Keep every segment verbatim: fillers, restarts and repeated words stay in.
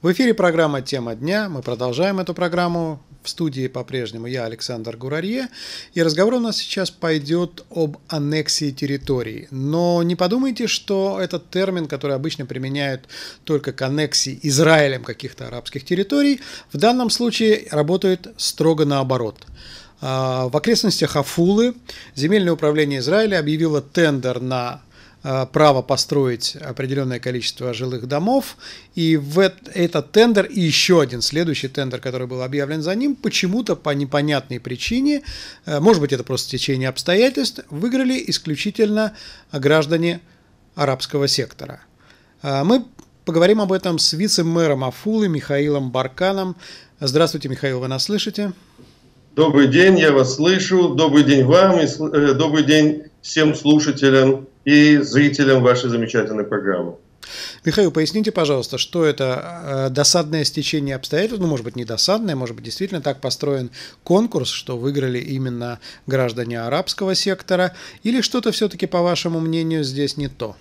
В эфире программа «Тема дня». Мы продолжаем эту программу. В студии по-прежнему я, Александр Гурарье. И разговор у нас сейчас пойдет об аннексии территорий. Но не подумайте, что этот термин, который обычно применяют только к аннексии Израилем каких-то арабских территорий, в данном случае работает строго наоборот. В окрестностях Афулы земельное управление Израиля объявило тендер на право построить определенное количество жилых домов, и в этот тендер и еще один следующий тендер, который был объявлен за ним, почему-то по непонятной причине, может быть это просто течение обстоятельств, выиграли исключительно граждане арабского сектора. Мы поговорим об этом с вице-мэром Афулы Михаилом Барканом. Здравствуйте, Михаил, вы нас слышите? Добрый день, я вас слышу. Добрый день вам и э, добрый день всем слушателям и зрителям вашей замечательной программы. Михаил, поясните, пожалуйста, что это досадное стечение обстоятельств, ну, может быть, не досадное, может быть, действительно так построен конкурс, что выиграли именно граждане арабского сектора, или что-то все-таки, по вашему мнению, здесь не то?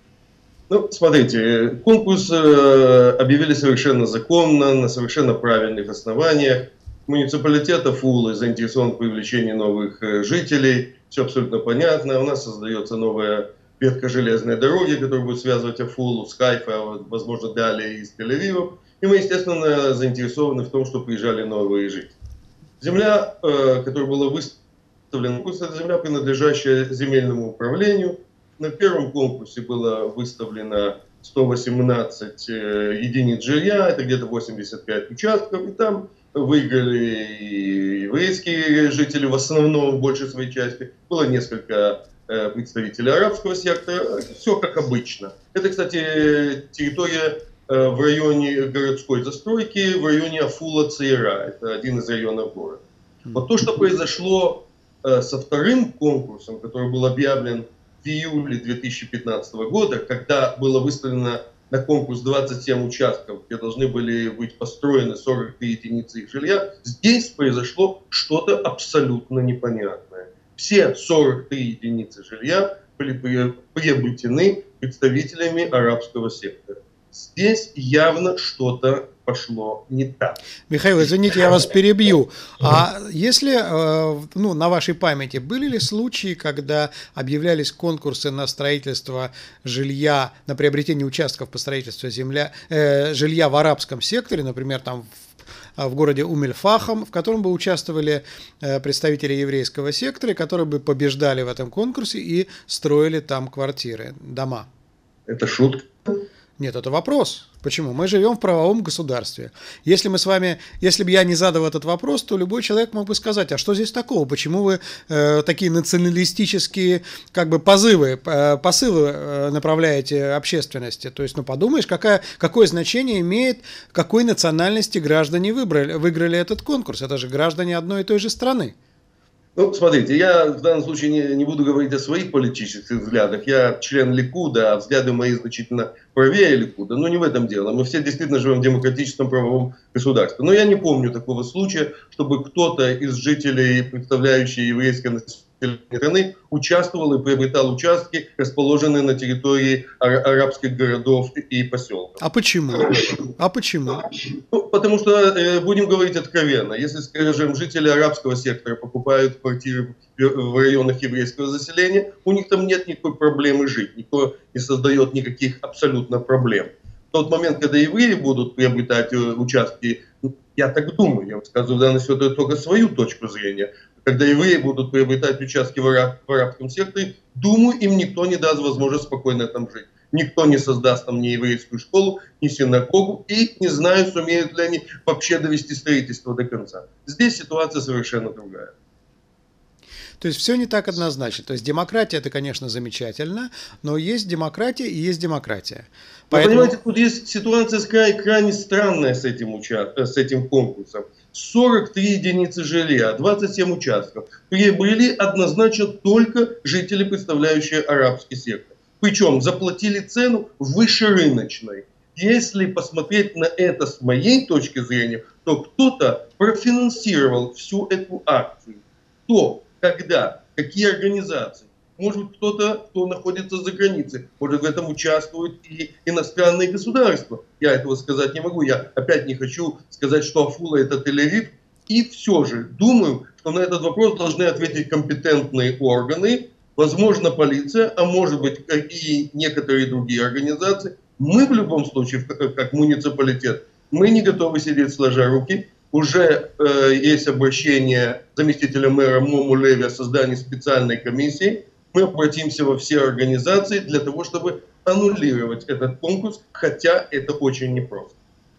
Ну, смотрите, конкурс э, объявили совершенно законно, на совершенно правильных основаниях. Муниципалитет Афулы заинтересован в привлечении новых э, жителей. Все абсолютно понятно. У нас создается новая ветка железной дороги, которая будет связывать Афулу с Хайфа, возможно, далее и с Тель-Авивом. И мы, естественно, заинтересованы в том, чтобы приезжали новые жители. Земля, э, которая была выставлена, это земля, принадлежащая земельному управлению. На первом конкурсе было выставлено сто восемнадцать э, единиц жилья, это где-то восемьдесят пять участков, и там выиграли и еврейские жители, в основном, в большей своей части. Было несколько э, представителей арабского сектора. Все как обычно. Это, кстати, территория э, в районе городской застройки, в районе Афула-Цейра. Это один из районов города. Вот то, что произошло э, со вторым конкурсом, который был объявлен в июле две тысячи пятнадцатого года, когда было выставлено на конкурс двадцать семь участков, где должны были быть построены сорок три единицы их жилья, здесь произошло что-то абсолютно непонятное. Все сорок три единицы жилья были приобретены представителями арабского сектора. Здесь явно что-то пошло не так. Михаил, извините, я вас перебью. А если, ну, на вашей памяти, были ли случаи, когда объявлялись конкурсы на строительство жилья, на приобретение участков по строительству земля, э, жилья в арабском секторе, например, там в, в городе Ум-эль-Фахам, в котором бы участвовали э, представители еврейского сектора, которые бы побеждали в этом конкурсе и строили там квартиры, дома? Это шутка? Нет, это вопрос. Почему? Мы живем в правовом государстве. Если мы с вами, если бы я не задал этот вопрос, то любой человек мог бы сказать, а что здесь такого? Почему вы э, такие националистические как бы позывы, э, посылы э, направляете общественности? То есть, ну подумаешь, какая, какое значение имеет, какой национальности граждане выбрали, выиграли этот конкурс? Это же граждане одной и той же страны. Ну, смотрите, я в данном случае не, не буду говорить о своих политических взглядах. Я член Ликуда, а взгляды мои значительно правее Ликуда. Но не в этом дело. Мы все действительно живем в демократическом правовом государстве. Но я не помню такого случая, чтобы кто-то из жителей, представляющих еврейское население страны, участвовал и приобретал участки, расположенные на территории арабских городов и поселков. А почему? А почему? Ну, потому что, э, будем говорить откровенно, если, скажем, жители арабского сектора покупают квартиры в районах еврейского заселения, у них там нет никакой проблемы жить, никто не создает никаких абсолютно проблем. В тот момент, когда евреи будут приобретать участки, я так думаю, я высказываю в данном случае только свою точку зрения, когда евреи будут приобретать участки в, араб, в арабском секторе, думаю, им никто не даст возможность спокойно там жить. Никто не создаст там ни еврейскую школу, ни синагогу, и не знаю, сумеют ли они вообще довести строительство до конца. Здесь ситуация совершенно другая. То есть все не так однозначно. То есть демократия — это, конечно, замечательно, но есть демократия и есть демократия. Поэтому... Вы понимаете, тут есть ситуация крайне, крайне странная с этим, уча... с этим конкурсом. сорок три единицы жилья, двадцать семь участков приобрели однозначно только жители, представляющие арабский сектор. Причем заплатили цену выше рыночной. Если посмотреть на это с моей точки зрения, то кто-то профинансировал всю эту акцию. То, когда, какие организации может быть кто-то, кто находится за границей, может в этом участвуют и иностранные государства. Я этого сказать не могу. Я опять не хочу сказать, что Афула это Тель-Авив. И все же думаю, что на этот вопрос должны ответить компетентные органы, возможно полиция, а может быть и некоторые другие организации. Мы в любом случае, как муниципалитет, мы не готовы сидеть сложа руки. Уже э, есть обращение заместителя мэра Мому Леви о создании специальной комиссии. Мы обратимся во все организации для того, чтобы аннулировать этот конкурс, хотя это очень непросто.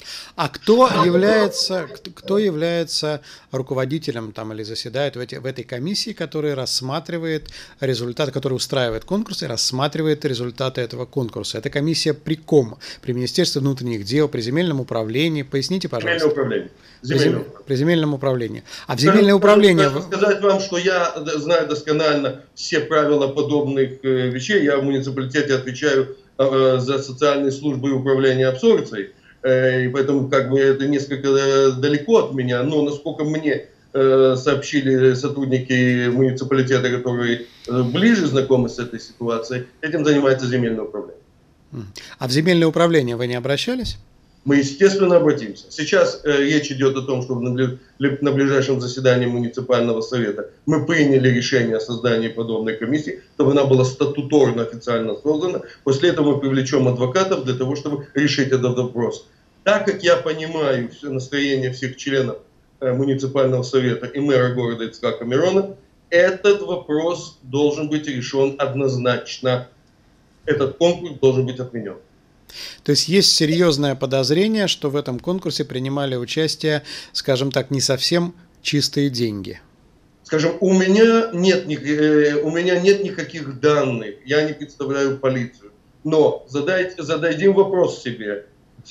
А кто является, кто является руководителем там, или заседает в, эти, в этой комиссии, которая рассматривает результаты, которая устраивает конкурс и рассматривает результаты этого конкурса? Это комиссия при ком? При Министерстве внутренних дел, при земельном управлении? Поясните, пожалуйста. Земельное управление. Земельное. При, при земельном управлении. А в земельное управление... Хочу сказать вам, что я знаю досконально все правила подобных вещей. Я в муниципалитете отвечаю за социальные службы и управление абсорбцией. И поэтому как бы это несколько далеко от меня, но насколько мне э, сообщили сотрудники муниципалитета, которые ближе знакомы с этой ситуацией, этим занимается земельное управление. А в земельное управление вы не обращались? Мы, естественно, обратимся. Сейчас э, речь идет о том, что на, на ближайшем заседании муниципального совета мы приняли решение о создании подобной комиссии, чтобы она была статуторно официально создана. После этого мы привлечем адвокатов для того, чтобы решить этот вопрос. Так как я понимаю все настроение всех членов э, муниципального совета и мэра города Ицхака Мирона, этот вопрос должен быть решен однозначно. Этот конкурс должен быть отменен. То есть есть серьезное подозрение, что в этом конкурсе принимали участие, скажем так, не совсем чистые деньги. Скажем, у меня нет, у меня нет никаких данных, я не представляю полицию. Но задайте, зададим вопрос себе.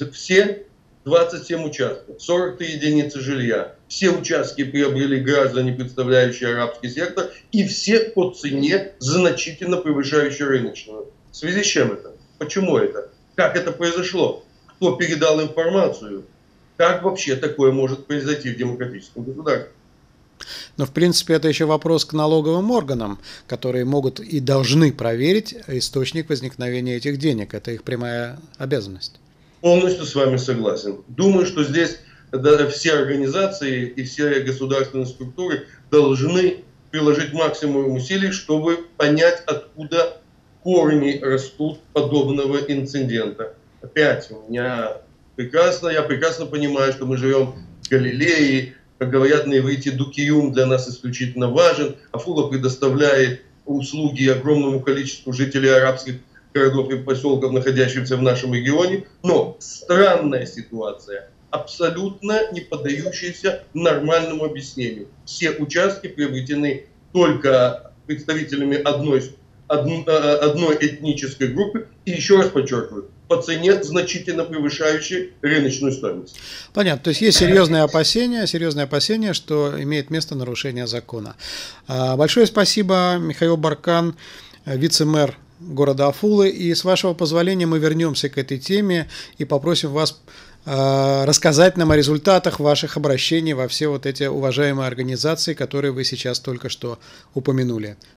Все двадцать семь участков, сорок три единицы жилья, все участки приобрели граждане, представляющие арабский сектор, и все по цене, значительно превышающей рыночную. В связи с чем это? Почему это? Как это произошло? Кто передал информацию? Как вообще такое может произойти в демократическом государстве? Но, в принципе, это еще вопрос к налоговым органам, которые могут и должны проверить источник возникновения этих денег. Это их прямая обязанность. Полностью с вами согласен. Думаю, что здесь да, все организации и все государственные структуры должны приложить максимум усилий, чтобы понять, откуда корни растут подобного инцидента. Опять, у меня прекрасно, я прекрасно понимаю, что мы живем в Галилее, как говорят на иврите, дукиюм для нас исключительно важен. Афула предоставляет услуги огромному количеству жителей арабских городов и поселков, находящихся в нашем регионе. Но странная ситуация, абсолютно не поддающаяся нормальному объяснению. Все участки приобретены только представителями одной, одной, одной этнической группы. И еще раз подчеркиваю, по цене, значительно превышающей рыночную стоимость. Понятно. То есть есть серьезные опасения, серьезные опасения, что имеет место нарушение закона. Большое спасибо, Михаил Баркан, вице-мэр города Афулы. И с вашего позволения мы вернемся к этой теме и попросим вас рассказать нам о результатах ваших обращений во все вот эти уважаемые организации, которые вы сейчас только что упомянули.